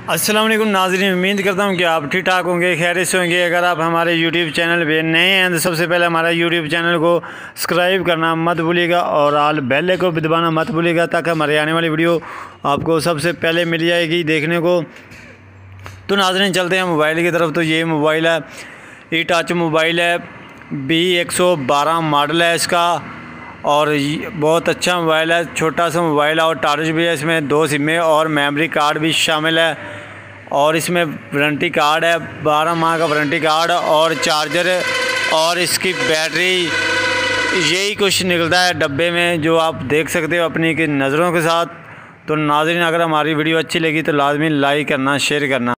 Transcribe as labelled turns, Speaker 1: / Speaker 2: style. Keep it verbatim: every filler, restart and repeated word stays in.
Speaker 1: अस्सलाम वालेकुम नाज़रीन, उम्मीद करता हूँ कि आप ठीक ठाक होंगे, खैरियत से होंगे। अगर आप हमारे यूट्यूब चैनल पे नए हैं तो सबसे पहले हमारा यूट्यूब चैनल को सब्सक्राइब करना मत भूलिएगा और आल बेल को भी दबाना मत भूलिएगा, ताकि हमारे आने वाली वीडियो आपको सबसे पहले मिल जाएगी देखने को। तो नाज़रीन चलते हैं मोबाइल की तरफ। तो ये मोबाइल है, ई टच मोबाइल है, बी एक सौ बारह मॉडल है इसका और बहुत अच्छा मोबाइल है। छोटा सा मोबाइल है और टच भी है। इसमें दो सिमें और मेमोरी कार्ड भी शामिल है और इसमें वारंटी कार्ड है, बारह माह का वारंटी कार्ड और चार्जर और इसकी बैटरी। यही कुछ निकलता है डब्बे में जो आप देख सकते हो अपनी की नज़रों के साथ। तो नाज़रीन अगर हमारी वीडियो अच्छी लगी तो लाजमी लाइक करना, शेयर करना।